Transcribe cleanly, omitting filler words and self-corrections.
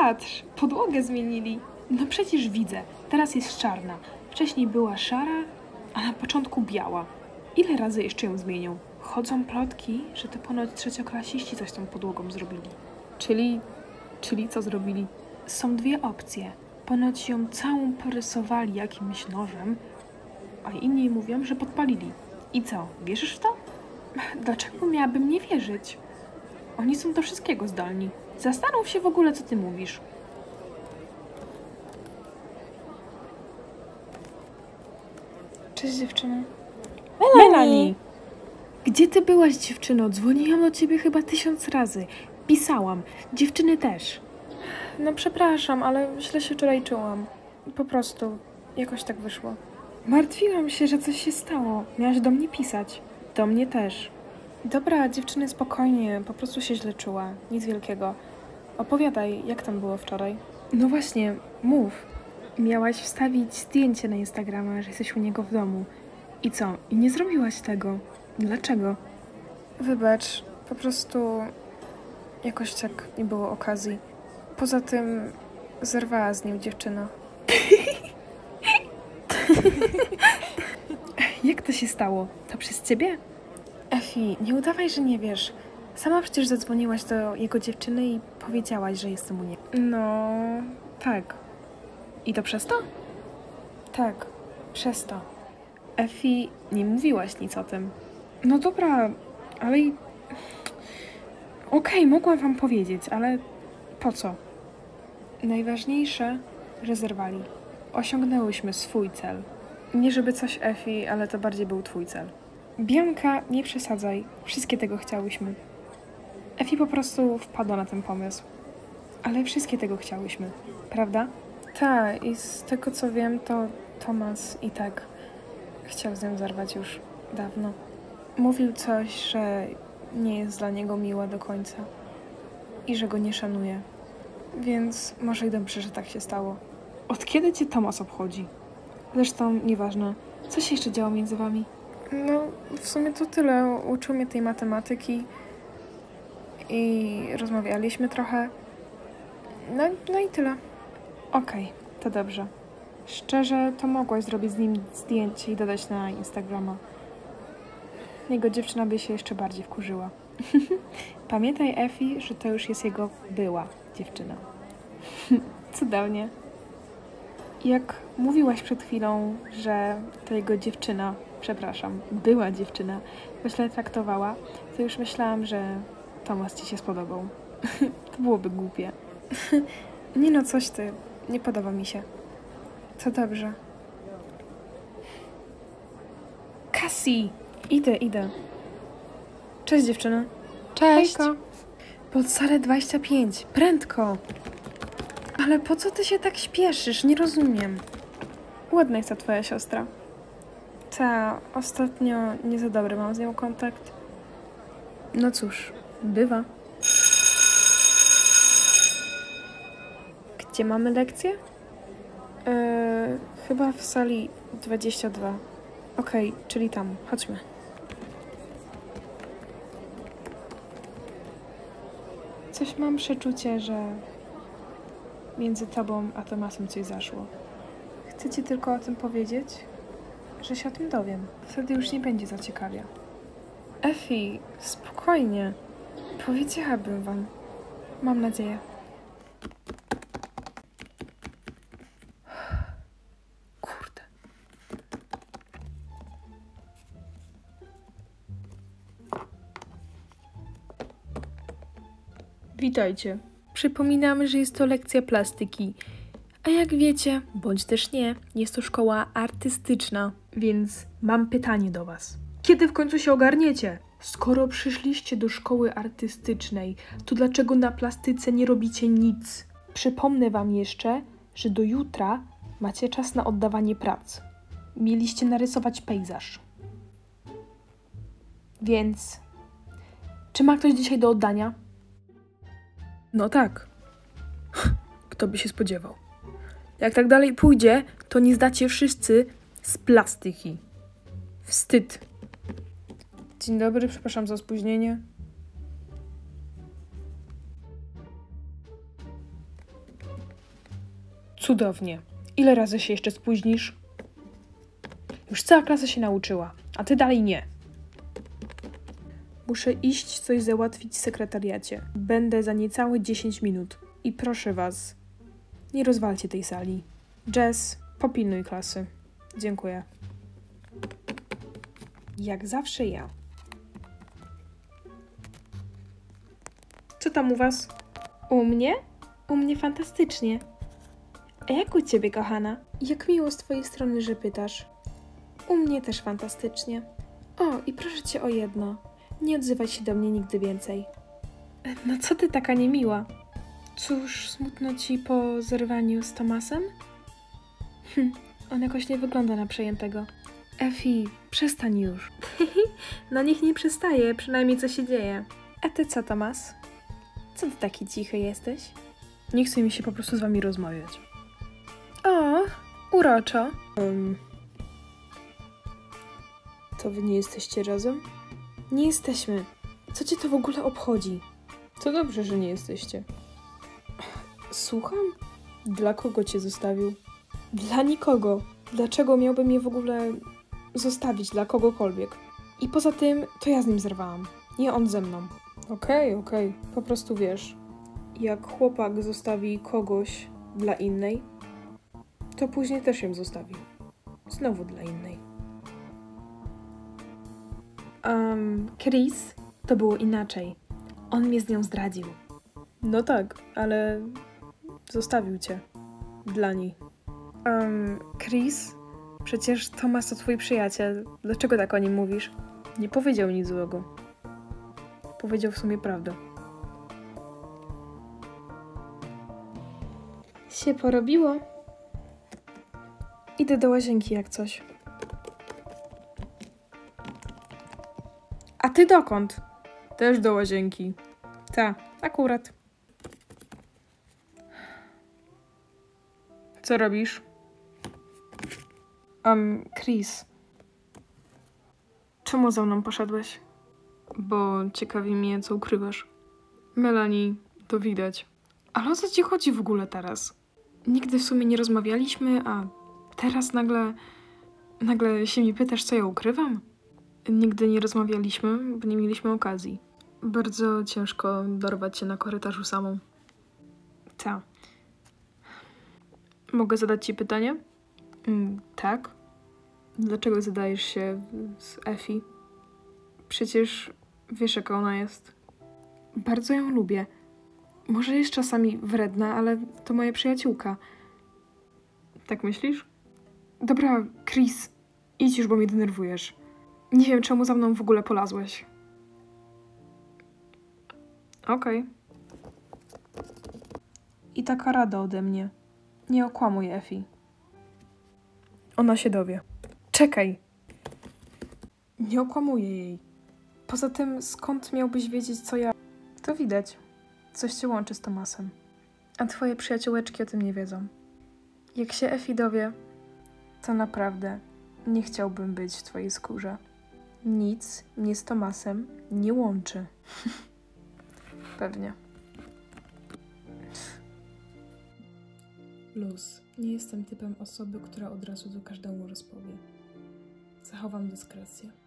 patrz, podłogę zmienili. No przecież widzę, teraz jest czarna. Wcześniej była szara, a na początku biała. Ile razy jeszcze ją zmienią? Chodzą plotki, że to ponoć trzecioklasiści coś z tą podłogą zrobili. Czyli co zrobili? Są dwie opcje. Ponoć ją całą porysowali jakimś nożem, a inni mówią, że podpalili. I co, wierzysz w to? Dlaczego miałabym nie wierzyć? Oni są do wszystkiego zdolni. Zastanów się w ogóle, co ty mówisz. Cześć dziewczyny. Melanie! Gdzie ty byłaś, dziewczyno? Dzwoniłam do ciebie chyba 1000 razy. Pisałam. Dziewczyny też. No przepraszam, ale źle się wczoraj czułam. Po prostu, jakoś tak wyszło. Martwiłam się, że coś się stało. Miałaś do mnie pisać. Do mnie też. Dobra, dziewczyny, spokojnie, po prostu się źle czuła. Nic wielkiego. Opowiadaj, jak tam było wczoraj? No właśnie, mów. Miałaś wstawić zdjęcie na Instagrama, że jesteś u niego w domu. I co? I nie zrobiłaś tego. Dlaczego? Wybacz, po prostu jakoś tak nie było okazji. Poza tym zerwała z nim dziewczyna. Jak to się stało? To przez ciebie? Efi, nie udawaj, że nie wiesz. Sama przecież zadzwoniłaś do jego dziewczyny i powiedziałaś, że jestem u niej. No, tak. I to przez to? Tak, przez to. Efi, nie mówiłaś nic o tym. No dobra, ale... Okej, mogłam wam powiedzieć, ale po co? Najważniejsze, że zerwali. Osiągnęłyśmy swój cel. Nie żeby coś, Efi, ale to bardziej był twój cel. Bianka, nie przesadzaj. Wszystkie tego chciałyśmy. Efi po prostu wpadła na ten pomysł. Ale wszystkie tego chciałyśmy, prawda? Tak, i z tego co wiem, to Tomas i tak chciał z nią zerwać już dawno. Mówił coś, że nie jest dla niego miła do końca i że go nie szanuje. Więc może i dobrze, że tak się stało. Od kiedy cię Tomas obchodzi? Zresztą nieważne. Co się jeszcze działo między wami? No, w sumie to tyle. Uczył mnie tej matematyki i rozmawialiśmy trochę. No i tyle. Okej, to dobrze. Szczerze, to mogłaś zrobić z nim zdjęcie i dodać na Instagrama. Jego dziewczyna by się jeszcze bardziej wkurzyła. Pamiętaj, Efi, że to już jest jego była dziewczyna. Cudownie. Jak mówiłaś przed chwilą, że to jego dziewczyna, była dziewczyna, go źle traktowała, to już myślałam, że Tomas ci się spodobał. To byłoby głupie. Nie no, coś ty. Nie podoba mi się. To dobrze. Cassie! Idę. Cześć dziewczyny. Cześć! Hejka. Pod salę 25. Prędko! Ale po co ty się tak śpieszysz? Nie rozumiem. Ładna jest ta twoja siostra. Ta, ostatnio nie za dobry mam z nią kontakt. No cóż, bywa. Gdzie mamy lekcję? Chyba w sali 22. Okej, czyli tam. Chodźmy. Coś mam przeczucie, że między tobą a Tomasem coś zaszło. Chcę ci tylko o tym powiedzieć, że się o tym dowiem. Wtedy już nie będzie za ciekawia. Efi, spokojnie. Powiedziałabym wam. Mam nadzieję. Kurde. Witajcie. Przypominamy, że jest to lekcja plastyki. A jak wiecie, bądź też nie, jest to szkoła artystyczna. Więc mam pytanie do was. Kiedy w końcu się ogarniecie? Skoro przyszliście do szkoły artystycznej, to dlaczego na plastyce nie robicie nic? Przypomnę wam jeszcze, że do jutra macie czas na oddawanie prac. Mieliście narysować pejzaż. Więc... Czy ma ktoś dzisiaj do oddania? No tak. Kto by się spodziewał? Jak tak dalej pójdzie, to nie zdacie wszyscy z plastyki. Wstyd. Dzień dobry, przepraszam za spóźnienie. Cudownie. Ile razy się jeszcze spóźnisz? Już cała klasa się nauczyła, a ty dalej nie. Muszę iść coś załatwić w sekretariacie. Będę za niecałe 10 minut. I proszę was, nie rozwalcie tej sali. Jess, popilnuj klasy. Dziękuję. Jak zawsze ja. Co tam u was? U mnie? U mnie fantastycznie. A jak u ciebie, kochana? Jak miło z twojej strony, że pytasz. U mnie też fantastycznie. O, i proszę cię o jedno. Nie odzywaj się do mnie nigdy więcej. No co ty taka niemiła? Cóż, smutno ci po zerwaniu z Tomasem? On jakoś nie wygląda na przejętego. Efi, przestań już. No niech nie przestaje, przynajmniej co się dzieje. A ty co, Tomas? Co ty taki cichy jesteś? Nie chce mi się po prostu z wami rozmawiać. O, uroczo. To wy nie jesteście razem? Nie jesteśmy. Co cię to w ogóle obchodzi? To dobrze, że nie jesteście. Słucham? Dla kogo cię zostawił? Dla nikogo. Dlaczego miałbym je w ogóle zostawić dla kogokolwiek? I poza tym, to ja z nim zerwałam. Nie on ze mną. Okej. Po prostu wiesz, jak chłopak zostawi kogoś dla innej, to później też ją zostawi. Znowu dla innej. Chris, to było inaczej. On mnie z nią zdradził. No tak, ale zostawił cię. Dla niej. Chris? Przecież Tomas to twój przyjaciel. Dlaczego tak o nim mówisz? Nie powiedział nic złego. Powiedział w sumie prawdę. Się porobiło. Idę do łazienki jak coś. A ty dokąd? Też do łazienki. Ta, akurat. Co robisz? Chris. Czemu za mną poszedłeś? Bo ciekawi mnie, co ukrywasz. Melanie, to widać. Ale o co ci chodzi w ogóle teraz? Nigdy w sumie nie rozmawialiśmy, a teraz nagle się mi pytasz, co ja ukrywam? Nigdy nie rozmawialiśmy, bo nie mieliśmy okazji. Bardzo ciężko dorwać się na korytarzu samą. Ta. Mogę zadać ci pytanie? Tak. Dlaczego zadajesz się z Efi? Przecież wiesz, jaka ona jest. Bardzo ją lubię. Może jest czasami wredna, ale to moja przyjaciółka. Tak myślisz? Dobra, Chris, idź już, bo mnie denerwujesz. Nie wiem, czemu za mną w ogóle polazłeś. Okej. I taka rada ode mnie. Nie okłamuj Efi. Ona się dowie. Czekaj! Nie okłamuję jej. Poza tym, skąd miałbyś wiedzieć, co ja... To widać. Coś cię łączy z Tomasem. A twoje przyjaciółeczki o tym nie wiedzą. Jak się Efi dowie, to naprawdę nie chciałbym być w twojej skórze. Nic mnie z Tomasem nie łączy. Pewnie. Luz. Nie jestem typem osoby, która od razu to każdemu rozpowie. Zachowam dyskrecję.